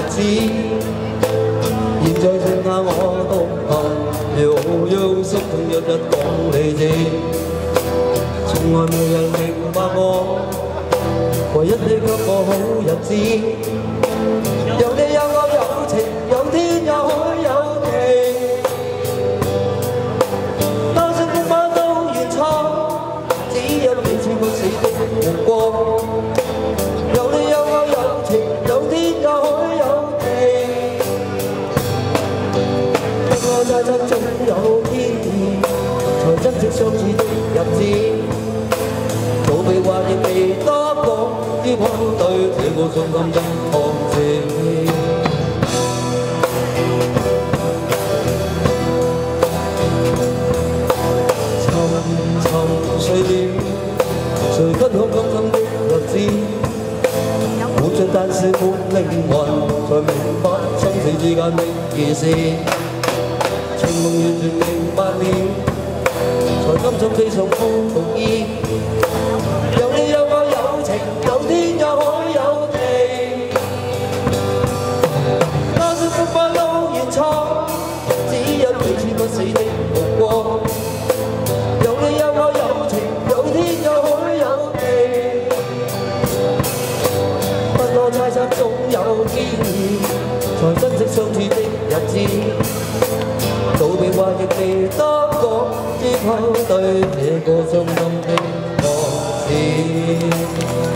子。現在剩下我獨行，遙遙心痛日日講理智，從來無人明白我，唯一你給我好日子。有你有我有情，有天有海有地，那些風馬都原錯，只因你似個死的無光。有你有我有情，有天有海有地。我猜測總有天意，才珍惜相處的日子。逃避或亦未得講，只可對這個傷心的學字。沉沉睡了，誰分享今生的日子？活着但是沒靈魂，才明白生死之間的意思。情夢完全明白了，才甘心披上風服衣。有你有我有情，有天有海有地。那些風發路原錯，只因你似不死的目光。有你有我有情，有天有海有地。不可猜測總有天意，才珍惜相處的日子。逃避或亦未得講，只拋對這個傷心的樂子。